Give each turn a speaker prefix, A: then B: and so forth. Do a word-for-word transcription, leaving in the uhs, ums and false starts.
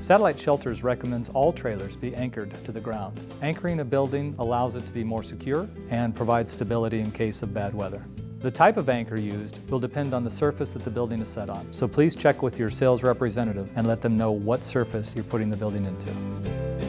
A: Satellite Shelters recommends all trailers be anchored to the ground. Anchoring a building allows it to be more secure and provides stability in case of bad weather. The type of anchor used will depend on the surface that the building is set on, so please check with your sales representative and let them know what surface you're putting the building into.